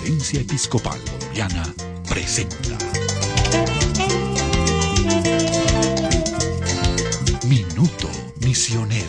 Conferencia Episcopal Boliviana presenta Minuto Misionero.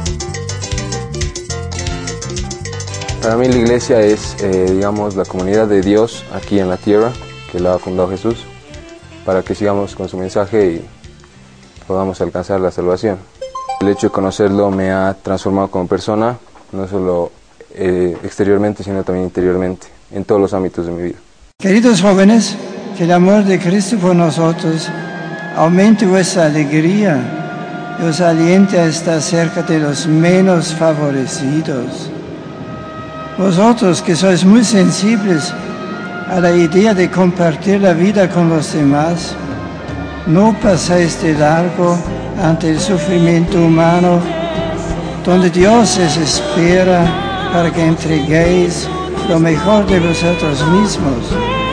Para mí la iglesia es, la comunidad de Dios aquí en la tierra, que la ha fundado Jesús, para que sigamos con su mensaje y podamos alcanzar la salvación. El hecho de conocerlo me ha transformado como persona, no solo exteriormente, sino también interiormente, en todos los ámbitos de mi vida. Queridos jóvenes, que el amor de Cristo por nosotros aumente vuestra alegría y os aliente a estar cerca de los menos favorecidos. Vosotros que sois muy sensibles a la idea de compartir la vida con los demás, no pasáis de largo ante el sufrimiento humano, donde Dios os espera para que entreguéis lo mejor de vosotros mismos.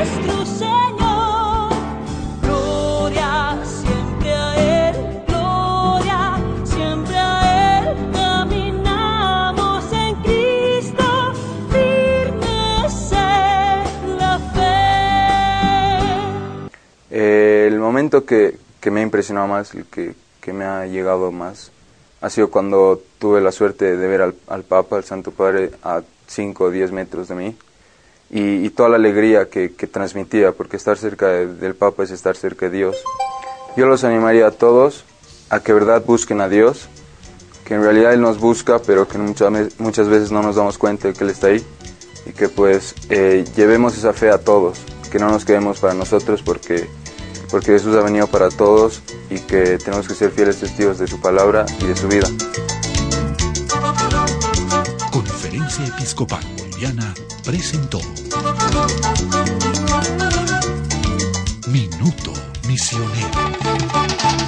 El momento que me ha impresionado más, el que me ha llegado más, ha sido cuando tuve la suerte de ver al Papa, al Santo Padre, a 5 o 10 metros de mí, y toda la alegría que transmitía, porque estar cerca del Papa es estar cerca de Dios. Yo los animaría a todos a que de verdad busquen a Dios, que en realidad Él nos busca, pero que muchas veces no nos damos cuenta de que Él está ahí, y que pues llevemos esa fe a todos, que no nos quedemos para nosotros, porque Jesús ha venido para todos y que tenemos que ser fieles testigos de su palabra y de su vida. Conferencia Episcopal Boliviana presentó Minuto Misionero.